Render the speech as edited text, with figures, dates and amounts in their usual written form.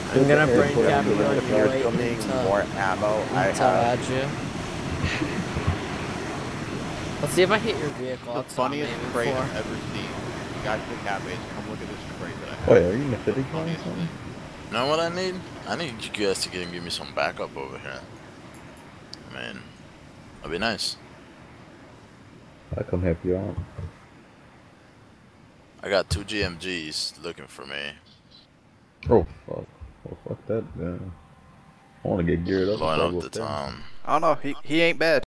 I'm gonna bring Gabby on your way still needing more ammo. I add you. Let's see if I hit your vehicle. The That's funniest crate for. I've ever seen. You guys in the cat base, come look at this crate that I have. Wait, are you in the city? Funniest thing. You know what I need? I need you guys to give me some backup over here. I mean, that'd be nice. I'll come help you out. I got 2 GMGs looking for me. Oh fuck. Well, fuck that. Yeah. I want to get geared up. Blowing before I up go the up there. town. I don't know. He ain't bad.